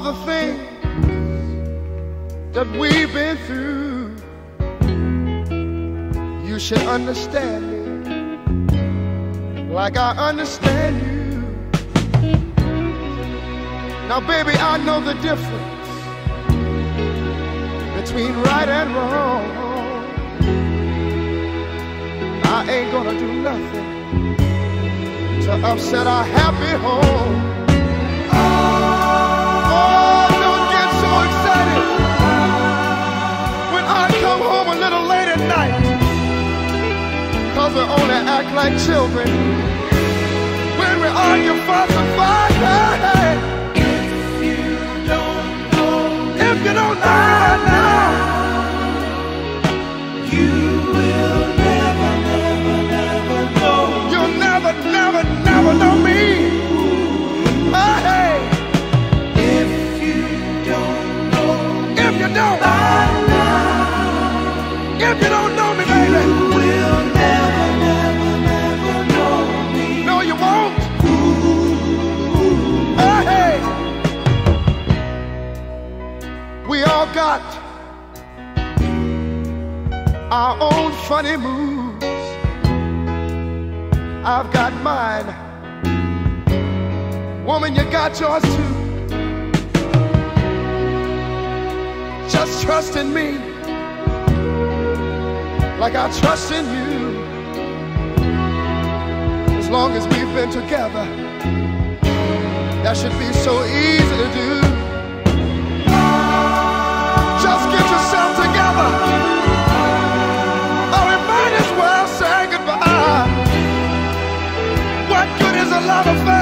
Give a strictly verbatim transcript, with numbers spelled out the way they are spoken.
the things that we've been through, you should understand me like I understand you. Now, baby, I know the difference between right and wrong. I ain't gonna do nothing to upset our happy home. Oh, don't get so excited when I come home a little late at night, 'cause we only act like children when we argue, fuss, and fight. Hey, if you don't know now, you will never, never, never know. You'll never, never, never know me. Oh, hey. If you don't know, if you don't, if you don't know me, baby, you will never, never, never know me. No, you won't. Oh, hey. We all got our own funny moves. I've got mine. Woman, you got yours too. Just trust in me like I trust in you. As long as we've been together, that should be so easy to do. Just get yourself together, or we might as well say goodbye. What good is a love affair